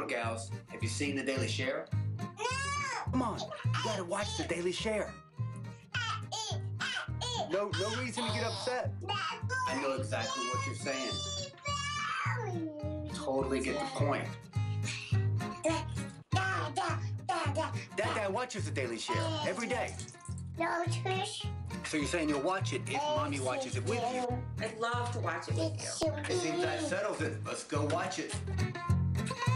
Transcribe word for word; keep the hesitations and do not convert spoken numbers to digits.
little gals, have you seen The Daily Share? No! Come on, you gotta watch The Daily Share. No, no reason to get upset. I know exactly what you're saying. Totally get the point. Dad watches The Daily Share every day. No, Trish. So you're saying you'll watch it if Mommy watches it with you? I'd love to watch it with you. It seems that settles it. Let's go watch it.